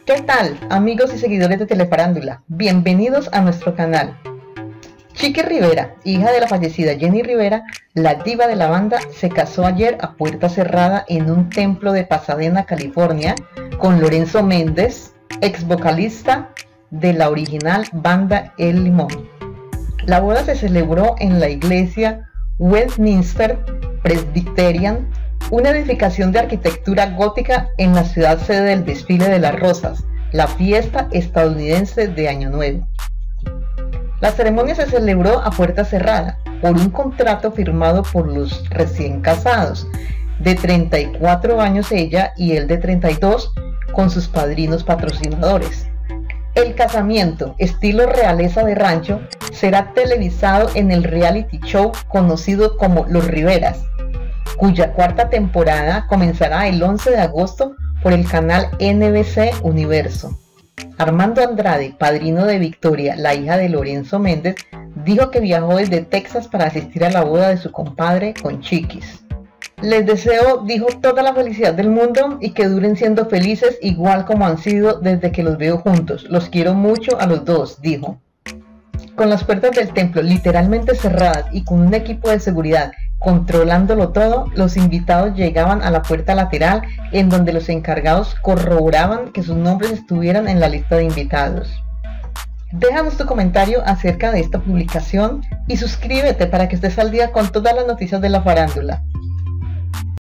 ¿Qué tal, amigos y seguidores de Telefarándula? Bienvenidos a nuestro canal. Chiqui Rivera, hija de la fallecida Jenny Rivera, la diva de la banda, se casó ayer a puerta cerrada en un templo de Pasadena, California, con Lorenzo Méndez, ex vocalista de la original banda El Limón. La boda se celebró en la iglesia Westminster Presbyterian, una edificación de arquitectura gótica en la ciudad sede del desfile de las rosas, la fiesta estadounidense de Año Nuevo. La ceremonia se celebró a puerta cerrada por un contrato firmado por los recién casados, de 34 años ella y él de 32, con sus padrinos patrocinadores. El casamiento, estilo realeza de rancho, será televisado en el reality show conocido como Los Riveras, cuya cuarta temporada comenzará el 11 de agosto por el canal NBC Universo. Armando Andrade, padrino de Victoria, la hija de Lorenzo Méndez, dijo que viajó desde Texas para asistir a la boda de su compadre con Chiquis. Les deseo, dijo, toda la felicidad del mundo y que duren siendo felices igual como han sido desde que los veo juntos. Los quiero mucho a los dos, dijo. Con las puertas del templo literalmente cerradas y con un equipo de seguridad controlándolo todo, los invitados llegaban a la puerta lateral en donde los encargados corroboraban que sus nombres estuvieran en la lista de invitados. Déjanos tu comentario acerca de esta publicación y suscríbete para que estés al día con todas las noticias de la farándula.